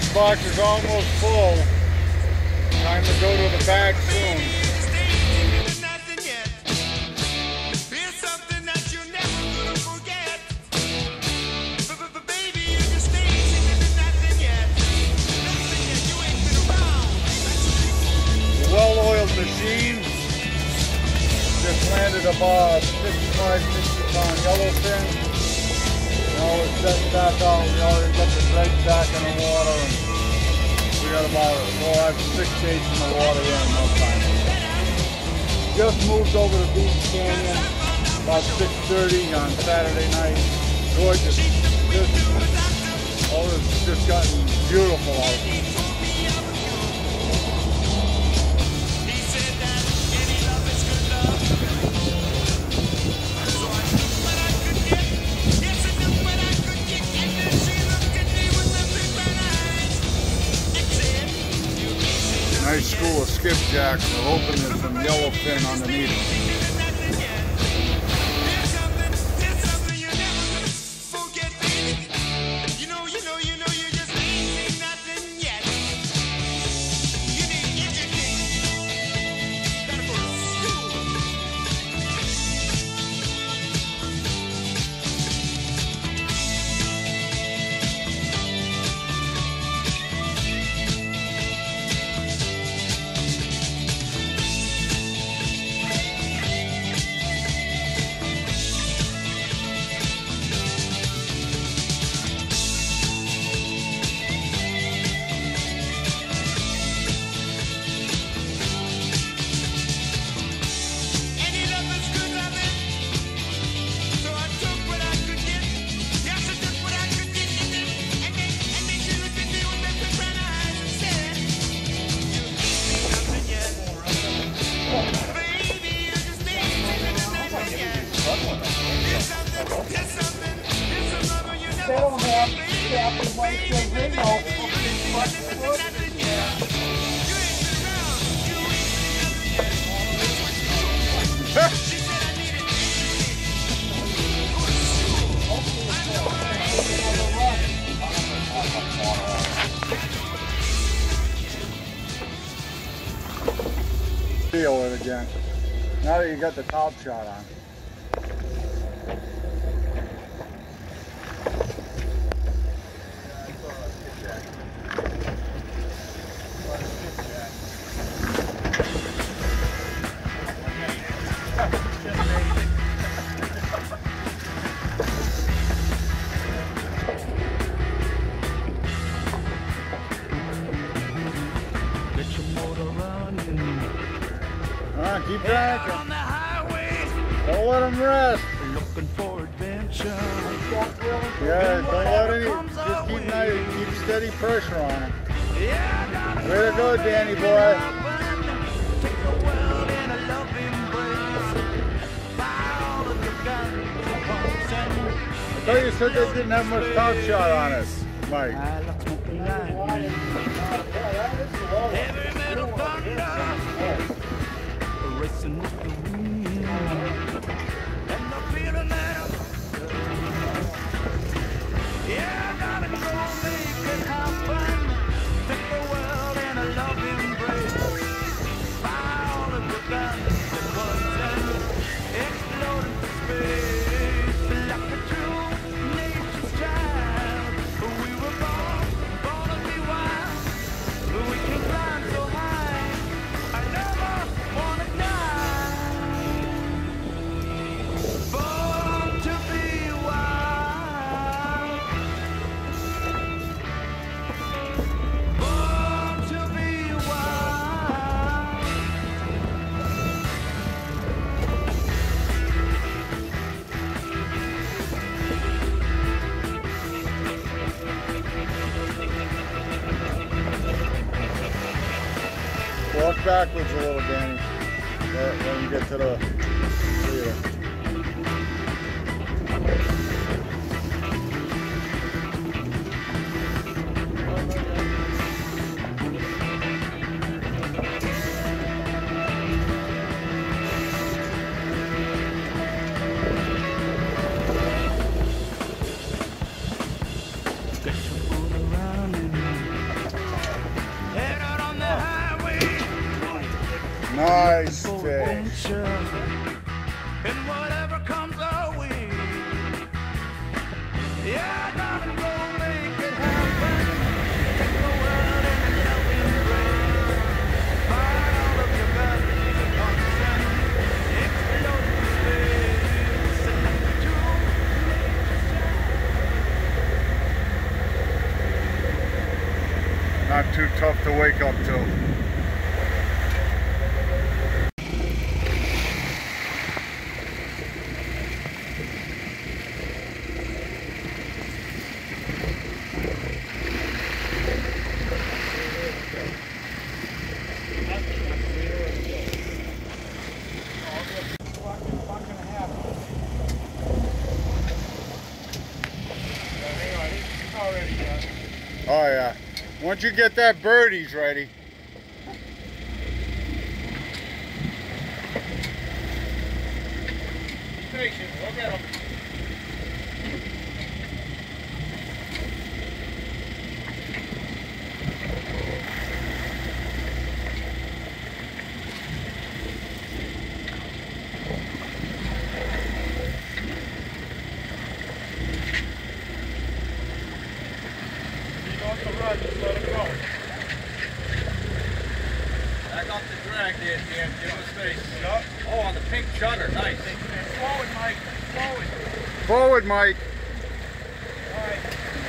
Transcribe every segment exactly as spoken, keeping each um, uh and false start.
box is almost full. Time to go to the bag soon. The well-oiled machine just landed about fifty-five, sixty pound yellowfin. Now it's set back out. We already got the dredge back in the water, and we got about well, I have six days in the water in no time. Just moved over to Beach Canyon about six thirty on Saturday night. Gorgeous. Just, oh, it's just gotten beautiful out here. Nice school of skipjacks. We're hoping there's some yellowfin underneath. Feel it again. Now that you got the top shot on. Keep driving. On the highway. Don't let them rest. Looking for adventure. Yeah, don't let any. Just keep nice, keep steady pressure on them. Way to go, Danny boy. I thought you said they didn't have much top shot on it, Mike. Heavy metal thunder. Racing with the wind, and the feeling that yeah, I gotta go make it happen. Take the world in a loving embrace. Fire all of the guns and bullets exploding to space like a true nature's child. We were born, born to be wild. We can climb so high. I never wanna. Walk backwards a little, Danny, when you get to the leader. Nice for fish. adventure. And whatever comes our way, yeah, darling, go make it happen. Take the world in a loving embrace. Fire all of your guns at once and explode into space. And let the two Not too tough to wake up to. Oh yeah. Once you get that bird, he's ready. Be patient, we'll get him. Just let him go. Back off the drag there, Jim. Give him space. Yep. Oh, on the pink chugger. Nice. forward, Mike. Forward. Forward, Mike. All right.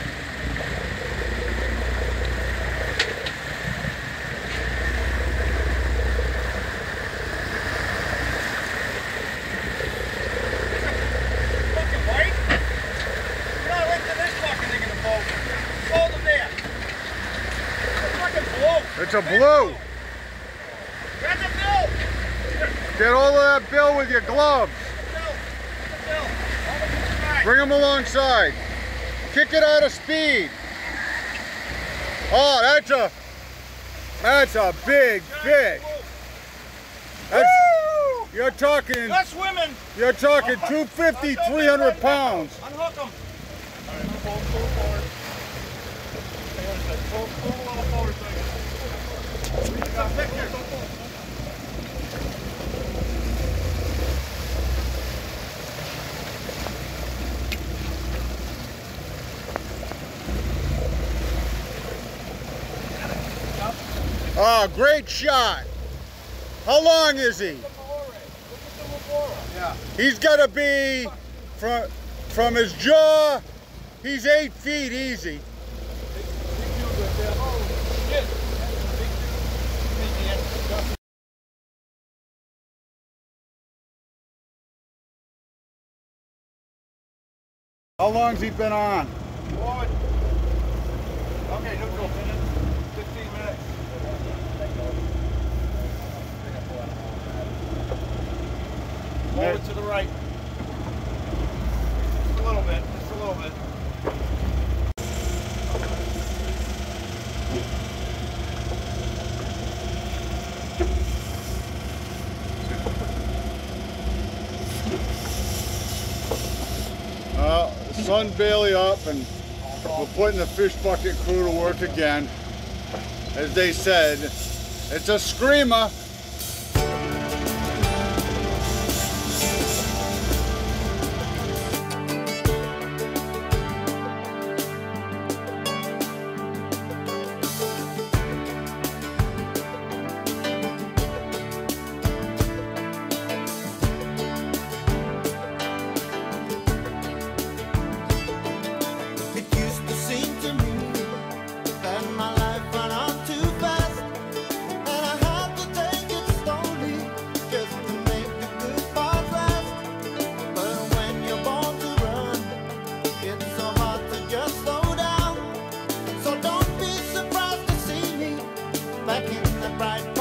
Fucking white. You're not right to this fucking thing in the boat. Hold him there. It's fucking blue. It's a blue. Grab the bill. Get all of that bill with your gloves. Bill. The bill. Hold him to the right. Bring him alongside. Kick it out of speed. Oh, that's a that's a big fish. That's, you're talking You're swimming. you're talking two fifty, three hundred pounds. Unhook him. All right, pull, pull forward. Hang on a second. Pull, pull a little forward so I can... Take some pictures. Oh, great shot. How long is he? Yeah. He's got to be from from his jaw. He's eight feet easy. How long's he been on? Forward. Okay, neutral. fifteen minutes. Forward to the right. Just a little bit. Just a little bit. Uh, the sun barely up, and we're putting the fish bucket crew to work again. As they said, it's a screamer. Back in the bright